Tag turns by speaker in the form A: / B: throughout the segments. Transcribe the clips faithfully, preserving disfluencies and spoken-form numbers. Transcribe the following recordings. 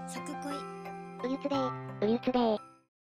A: 作恋
B: うゆつべー、うゆつべー。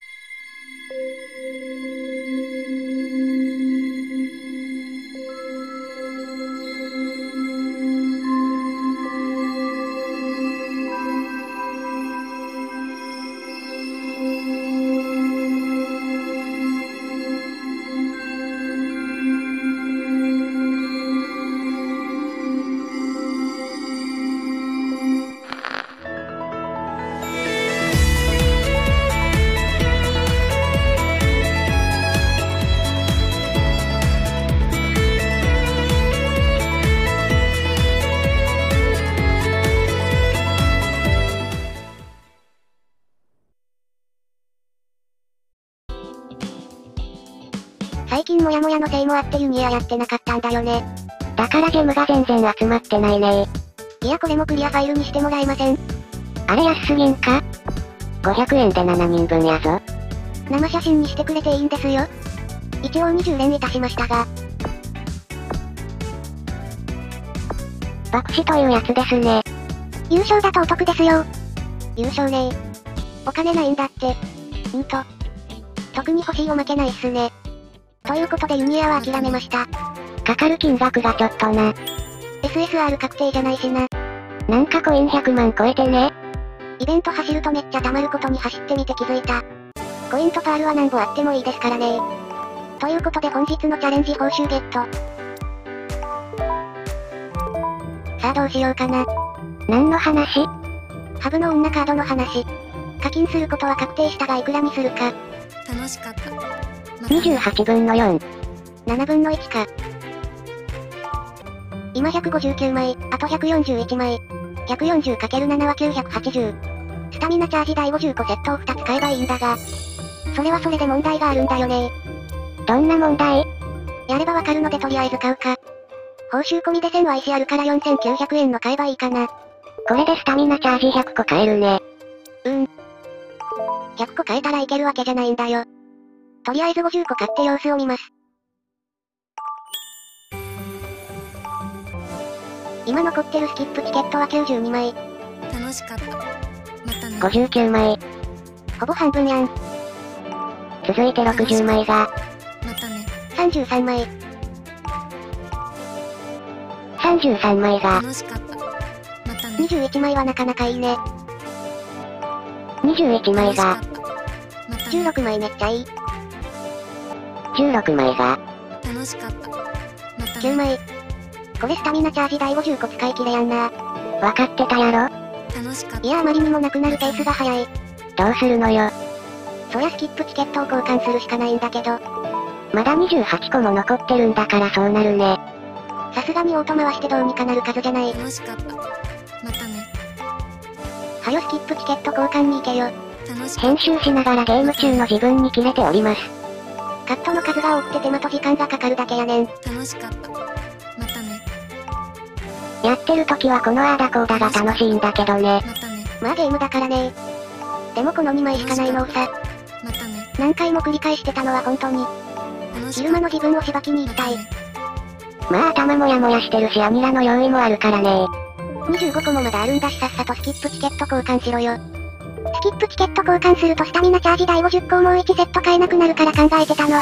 B: 最近モヤモヤのせいもあってユニアやってなかったんだよね。
C: だからジェムが全然集まってないね
B: いやこれもクリアファイルにしてもらえません？
C: あれ安すぎんか？ごひゃくえんでななにんぶんやぞ。
B: 生写真にしてくれていいんですよ。一応にじゅう連いたしましたが。
C: 爆死というやつですね。
B: 優勝だとお得ですよ。優勝ねー。お金ないんだって。うんと。特に欲しいおまけないっすね。ということでユニアは諦めました。
C: かかる金額がちょっとな。
B: エスエスアール 確定じゃないしな。
C: なんかコインひゃくまん超えてね。
B: イベント走るとめっちゃ貯まることに走ってみて気づいた。コインとパールはなんぼあってもいいですからね。ということで本日のチャレンジ報酬ゲット。さあどうしようかな。
C: 何の話？
B: ハブの女カードの話。課金することは確定したがいくらにするか。
A: 楽しかった。
C: にじゅうはちぶんのよん。
B: ななぶんのいちか。今ひゃくごじゅうきゅうまい、あとひゃくよんじゅういちまい。ひゃくよんじゅうかけるなな はきゅうひゃくはちじゅう。スタミナチャージだいごじゅっこセットをふたつ買えばいいんだが。それはそれで問題があるんだよね。
C: どんな問題？
B: やればわかるのでとりあえず買うか。報酬込みで せんワイシー あるからよんせんきゅうひゃくえんの買えばいいかな。
C: これでスタミナチャージひゃっこ買えるね。
B: うーん。ひゃっこ買えたらいけるわけじゃないんだよ。とりあえずごじゅっこ買って様子を見ます。今残ってるスキップチケットはきゅうじゅうにまい。
A: 楽しかった。またね。
C: ごじゅうきゅうまい。
B: ほぼ半分やん。
C: 続いてろくじゅうまいが。
A: またね。
B: さんじゅうさんまい。
C: さんじゅうさんまいが。
A: 楽しかった。またね。
B: にじゅういちまいはなかなかいいね。
C: にじゅういちまいが。
A: またね。
B: じゅうろくまいめっちゃいい。
C: じゅうろくまいが。
A: 楽しかった。またね。
B: きゅうまい。これスタミナチャージだいごじゅっこ使い切れやんな。
C: わかってたやろ？
A: 楽しかった。
B: いやあまりにもなくなるペースが早い。
C: どうするのよ。
B: そりゃスキップチケットを交換するしかないんだけど。
C: まだにじゅうはちこも残ってるんだからそうなるね。
B: さすがにオート回してどうにかなる数じゃない。
A: 楽しかった。またね。
B: はよスキップチケット交換に行けよ。
A: 楽しかった。
C: 編集しながらゲーム中の自分にキレております。
B: カットの数が多くて手間と時間がかかるだけやねん。
A: 楽しかった。またね。
C: やってる時はこのあーだこーだが楽しいんだけどね。
A: またね。
B: まあゲームだからね。でもこのにまいしかないのをさ。
A: またね。
B: 何回も繰り返してたのは本当に。
A: 楽しかった。
B: 昼間の自分をしばきに行きたい。
C: まあ頭もやもやしてるしアニラの用意もあるからね。
B: にじゅうごこもまだあるんだしさっさとスキップチケット交換しろよ。スキップチケット交換するとスタミナチャージだいごじゅっこをもういちセット買えなくなるから考えてたの。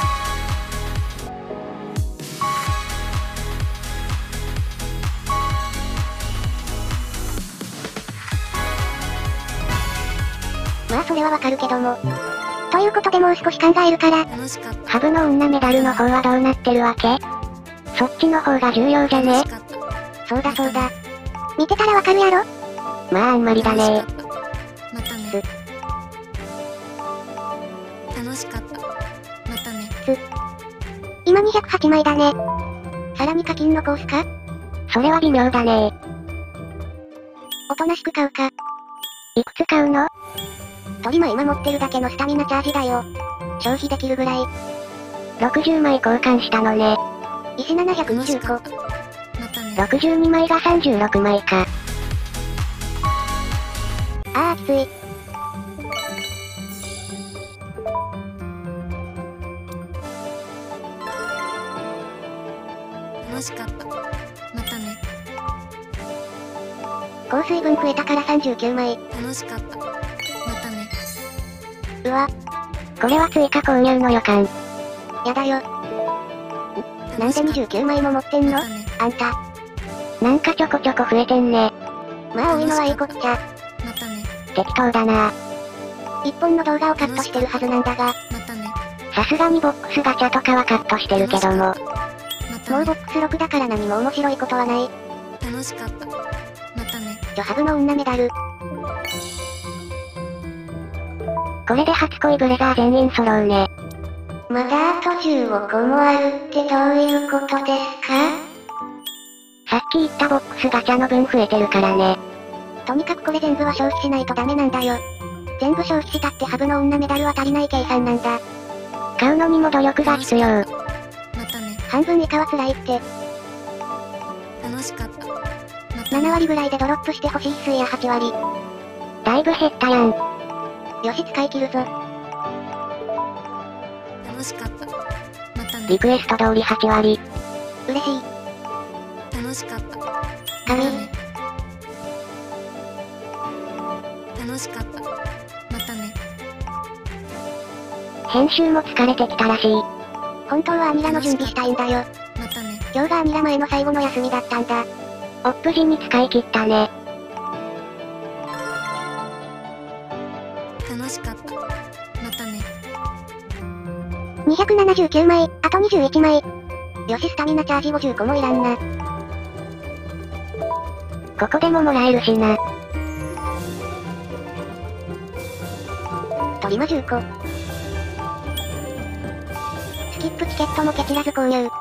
B: まあそれはわかるけども。ということでもう少し考えるから。
A: 楽しかった。
C: ハブの女メダルの方はどうなってるわけ？そっちの方が重要じゃね？
A: 楽しかった。
B: そうだそうだ。見てたらわかるやろ？
C: まああんまりだね。
A: またね。楽しかった。またね。
B: 今にひゃくはちまいだね。さらに課金のコースか？
C: それは微妙だね。
B: おとなしく買うか。
C: いくつ買うの？
B: トリマ今持ってるだけのスタミナチャージだよ。消費できるぐらい。
C: ろくじゅうまい交換したのね。
B: 石ななひゃくにじゅうこ。
A: またね。
C: ろくじゅうにまいがさんじゅうろくまいか。
B: ああきつい。
A: 楽しかった。またね。
B: 香水分増えたからさんじゅうきゅうまい。
A: 楽しかったまたね。
B: うわ。
C: これは追加購入の予感。
B: やだよ。んなんでにじゅうきゅうまいも持ってんの
A: またね。
B: あんた。
C: なんかちょこちょこ増えてんね。
B: まあ多いのはいいこっちゃ。
A: またね。
C: 適当だな。
B: 一本の動画をカットしてるはずなんだが、
A: またね。
C: さすがにボックスガチャとかはカットしてるけども。
A: またね。
B: もうボックスろくだから何も面白いことはない。
A: 楽しかったまたね。
B: ジョハブの女メダル。
C: これで初恋ブレザー全員揃うね。
B: まだあとじゅうごこもあるってどういうことですか？
C: さっき言ったボックスガチャの分増えてるからね。
B: とにかくこれ全部は消費しないとダメなんだよ。全部消費したってハブの女メダルは足りない計算なんだ。
C: 買うのにも努力が必要。
A: またね。
B: 半分以下は辛いって。
A: 楽しかったまたね。
B: ななわりぐらいでドロップしてほしいっすいやはちわり。
C: だいぶ減ったやん。
B: よし使い切るぞ。
A: 楽しかったまたね。
C: リクエスト通りはちわり。
B: 嬉しい。
A: 楽しかったま
B: 神
A: たね。楽しかったまたね。
C: 編集も疲れてきたらしい。
B: 本当はアニラの準備したいんだよ。
A: またね。
B: 今日がアニラ前の最後の休みだったんだ。
C: オップ時に使い切ったね。
A: 楽しかったまたね。
B: にひゃくななじゅうきゅうまい、あとにじゅういちまい。よしスタミナチャージごじゅうこもいらんな。
C: ここでももらえるしな。
B: トリマじゅうこ。スキップチケットもケチらず購入。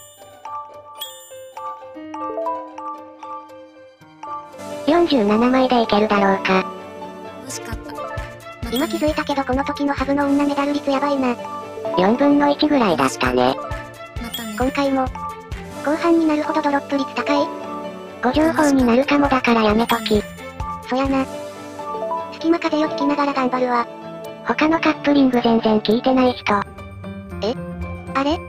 C: よんじゅうななまいでいけるだろうか。
A: 楽しかったまたね。
B: 今気づいたけどこの時のハブの女メダル率やばいな。
C: よんぶんのいちぐらいだったね。
A: またね。
B: 今回も。後半になるほどドロップ率高い？
C: ご情報になるかもだからやめとき。
B: そやな。隙間風よ聞きながら頑張るわ。
C: 他のカップリング全然聞いてない人。
B: あれ？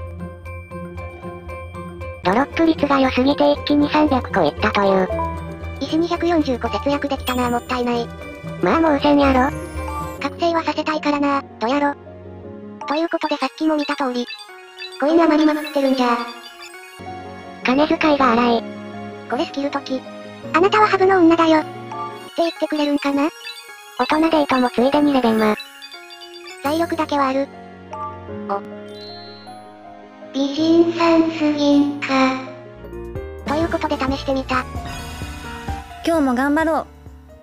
C: ドロップ率が良すぎて一気にさんびゃっこいったという。
B: 石にひゃくよんじゅうこ節約できたなぁもったいない。
C: まあもうせんやろ。
B: 覚醒はさせたいからなぁ、どやろ。ということでさっきも見た通り。コイン余りまくってるんじゃ。
C: 金遣いが荒い。
B: これスキル時。あなたはハブの女だよ。って言ってくれるんかな？
C: 大人デートもついでにレベマ。
B: 財力だけはある。お。美人さんすぎんか。ということで試してみた。
A: 今日も頑張ろう。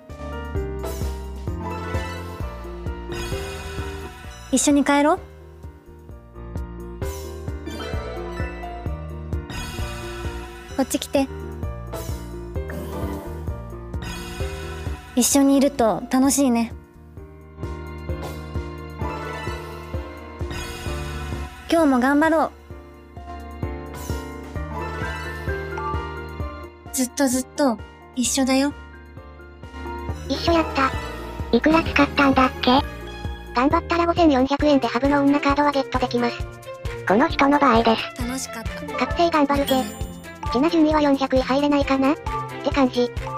A: 一緒に帰ろう。こっち来て。一緒にいると楽しいね。今日も頑張ろう。ずっとずっと一緒だよ。
B: 一緒やった。
C: いくら使ったんだっけ？
B: 頑張ったらごせんよんひゃくえんでハブの女カードはゲットできます。
C: この人の場合です。
A: 楽しかった。
B: 覚醒頑張るぜ。ちな順位はよんひゃくい入れないかなって感じ。